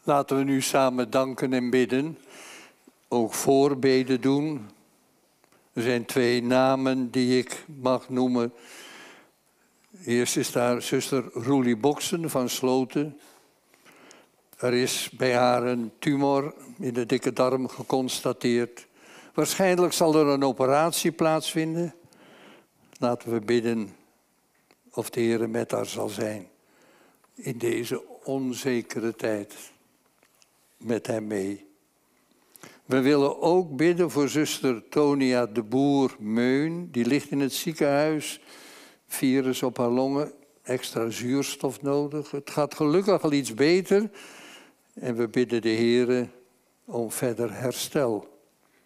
A: Laten we nu samen danken en bidden. Ook voorbeden doen. Er zijn 2 namen die ik mag noemen. Eerst is daar zuster Roelie Boksen van Sloten. Er is bij haar een tumor in de dikke darm geconstateerd. Waarschijnlijk zal er een operatie plaatsvinden. Laten we bidden of de Heer met haar zal zijn. In deze onzekere tijd met hem mee. We willen ook bidden voor zuster Tonia de Boer Meun. Die ligt in het ziekenhuis. Virus op haar longen. Extra zuurstof nodig. Het gaat gelukkig al iets beter. En we bidden de Heer om verder herstel.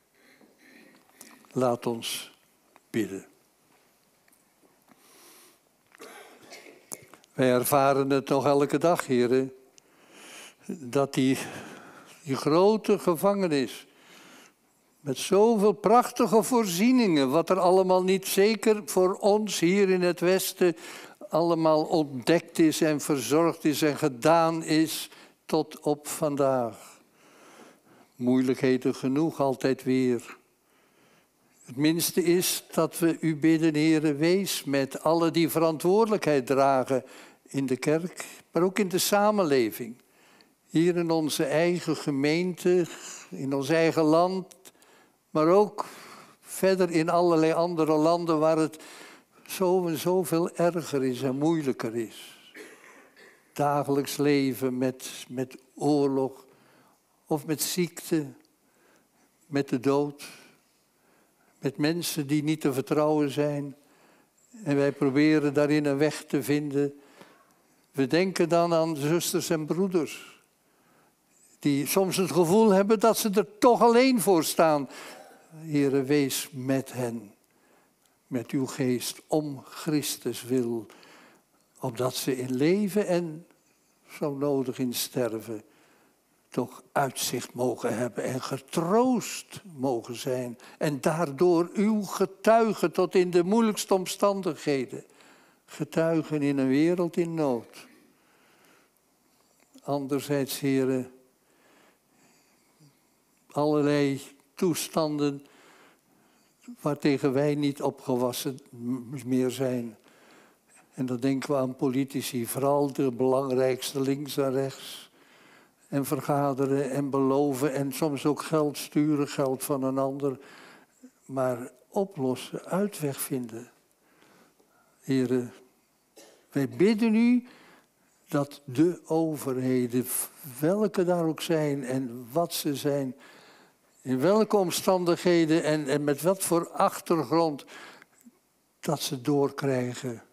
A: Laat ons bidden. Wij ervaren het nog elke dag, Heer. Dat die grote gevangenis, met zoveel prachtige voorzieningen, wat er allemaal niet zeker voor ons hier in het Westen allemaal ontdekt is en verzorgd is en gedaan is tot op vandaag. Moeilijkheden genoeg, altijd weer. Het minste is dat we u bidden, Heere, wees met alle die verantwoordelijkheid dragen in de kerk, maar ook in de samenleving. Hier in onze eigen gemeente, in ons eigen land, maar ook verder in allerlei andere landen waar het zo en zoveel erger is en moeilijker is. Dagelijks leven met oorlog of met ziekte, met de dood, met mensen die niet te vertrouwen zijn. En wij proberen daarin een weg te vinden. We denken dan aan zusters en broeders, die soms het gevoel hebben dat ze er toch alleen voor staan. Heere, wees met hen, met uw geest, om Christus wil, opdat ze in leven en zo nodig in sterven toch uitzicht mogen hebben en getroost mogen zijn. En daardoor uw getuigen tot in de moeilijkste omstandigheden. Getuigen in een wereld in nood. Anderzijds, Heere, allerlei toestanden waartegen wij niet opgewassen meer zijn. En dan denken we aan politici, vooral de belangrijkste links en rechts. En vergaderen en beloven en soms ook geld sturen, geld van een ander. Maar oplossen, uitweg vinden. Heere, wij bidden u dat de overheden, welke daar ook zijn en wat ze zijn, in welke omstandigheden en met wat voor achtergrond, dat ze doorkrijgen.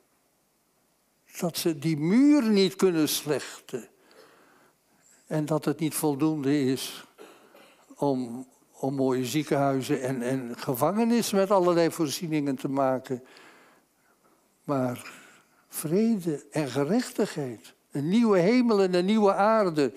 A: Dat ze die muur niet kunnen slechten. En dat het niet voldoende is om mooie ziekenhuizen en gevangenissen met allerlei voorzieningen te maken. Maar vrede en gerechtigheid, een nieuwe hemel en een nieuwe aarde.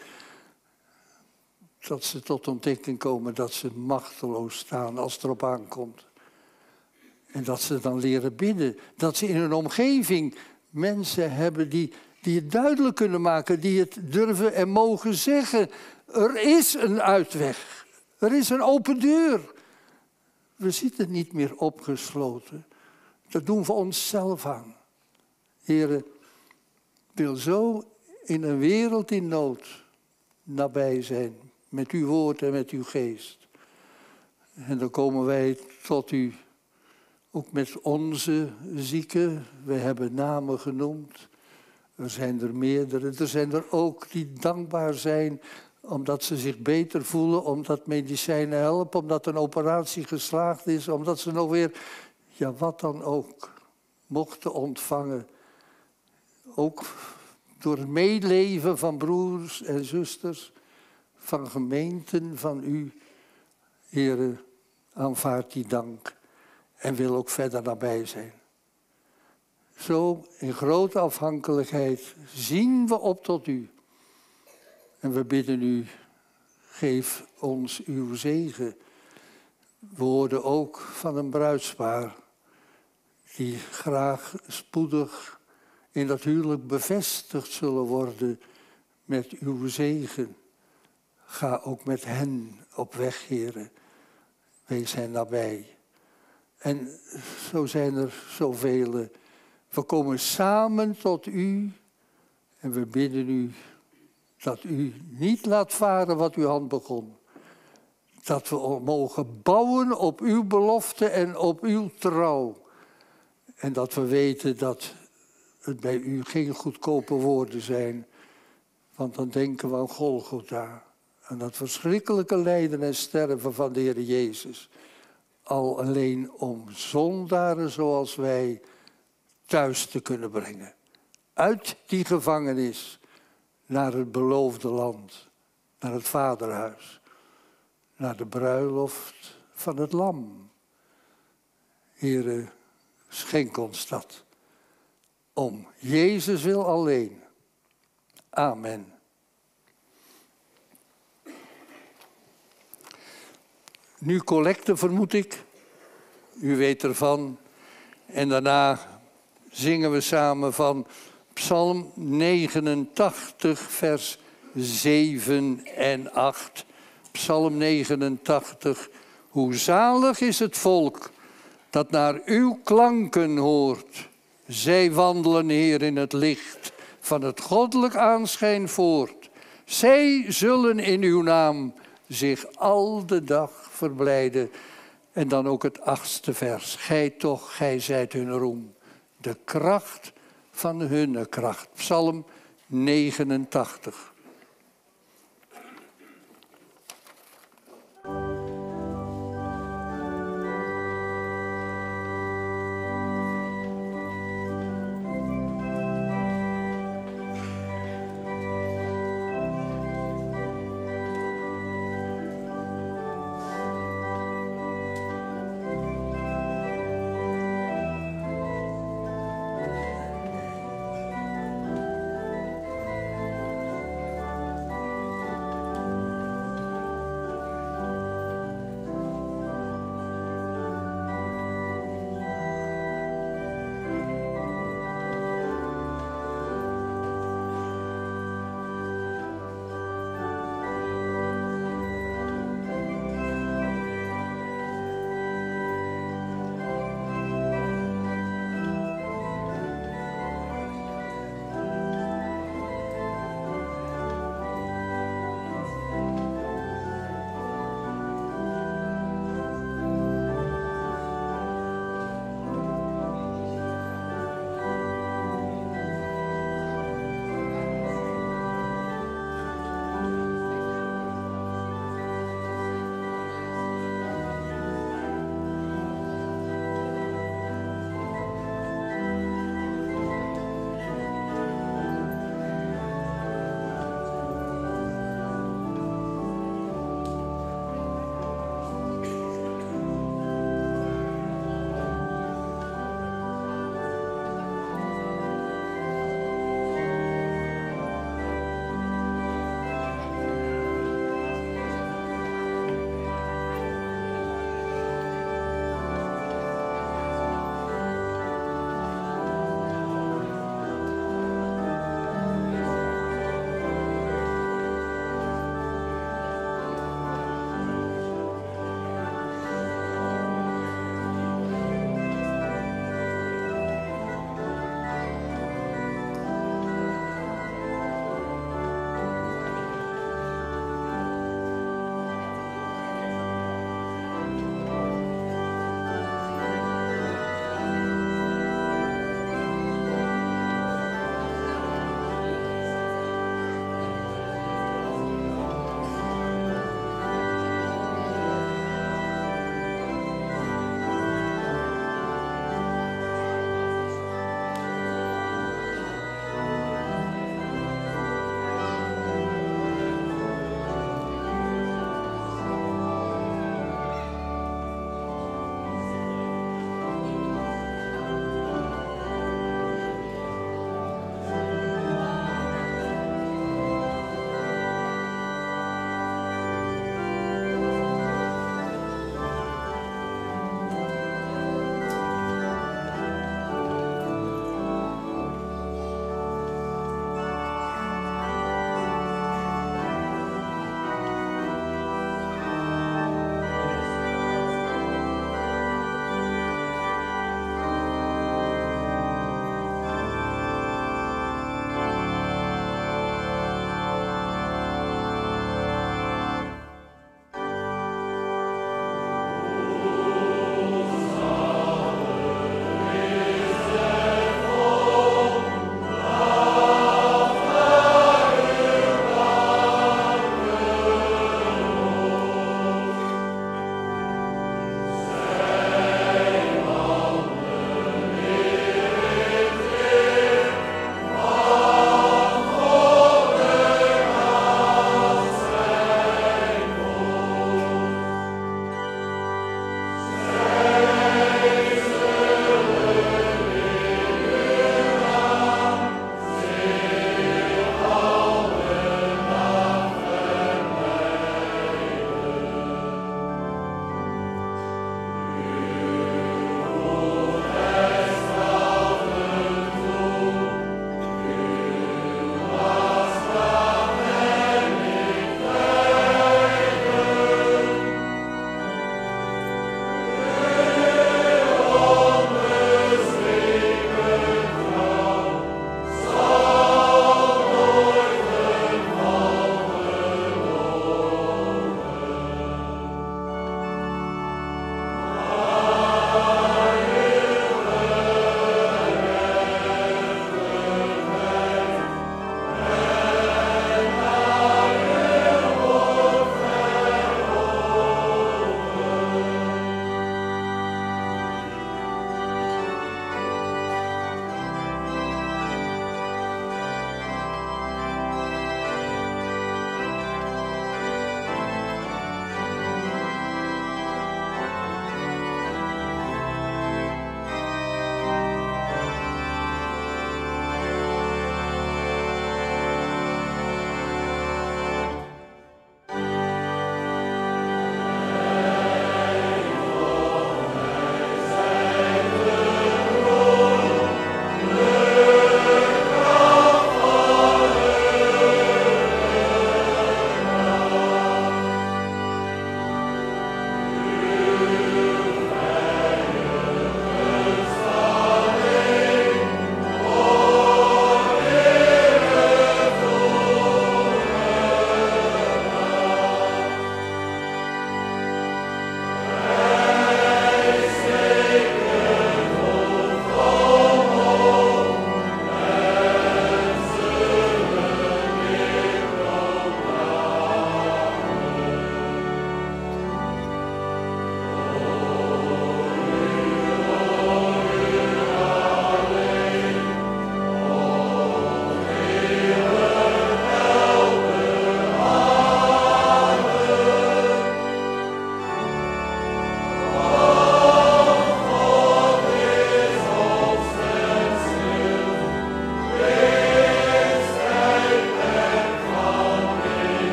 A: Dat ze tot ontdekking komen dat ze machteloos staan als het erop aankomt. En dat ze dan leren bidden. Dat ze in hun omgeving mensen hebben die het duidelijk kunnen maken. Die het durven en mogen zeggen. Er is een uitweg. Er is een open deur. We zitten niet meer opgesloten. Dat doen we onszelf aan. Heere, wil zo in een wereld in nood nabij zijn. Met uw woord en met uw geest. En dan komen wij tot u. Ook met onze zieken. We hebben namen genoemd. Er zijn er meerdere. Er zijn er ook die dankbaar zijn omdat ze zich beter voelen, omdat medicijnen helpen, omdat een operatie geslaagd is, omdat ze nog weer, ja wat dan ook, mochten ontvangen. Ook door het meeleven van broers en zusters, van gemeenten, van u. Heere, aanvaard die dank en wil ook verder nabij zijn. Zo in grote afhankelijkheid zien we op tot u. En we bidden u, geef ons uw zegen. We hoorden ook van een bruidspaar die graag spoedig in dat huwelijk bevestigd zullen worden met uw zegen. Ga ook met hen op weg, Heere. Wees hen nabij. En zo zijn er zoveel. We komen samen tot u en we bidden u dat u niet laat varen wat uw hand begon. Dat we mogen bouwen op uw belofte en op uw trouw. En dat we weten dat het bij u geen goedkope woorden zijn. Want dan denken we aan Golgotha. Aan dat verschrikkelijke lijden en sterven van de Heer Jezus. Al alleen om zondaren zoals wij thuis te kunnen brengen. Uit die gevangenis naar het beloofde land. Naar het vaderhuis. Naar de bruiloft van het lam. Heere, schenk ons dat. Om Jezus wil alleen. Amen. Nu collecte, vermoed ik. U weet ervan. En daarna zingen we samen van Psalm 89, vers 7 en 8. Psalm 89. Hoe zalig is het volk dat naar uw klanken hoort. Zij wandelen, Heer, in het licht van het goddelijk aanschijn voort. Zij zullen in uw naam zich al de dag verblijden. En dan ook het 8e vers. Gij toch, gij zijt hun roem. De kracht van hunne kracht. Psalm 89.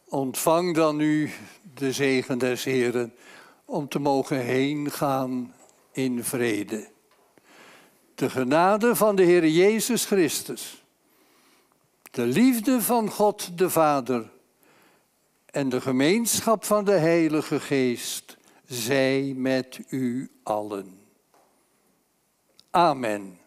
A: Ontvang dan nu de zegen des Heeren om te mogen heen gaan in vrede. De genade van de Heer Jezus Christus, de liefde van God de Vader en de gemeenschap van de Heilige Geest zij met u allen. Amen.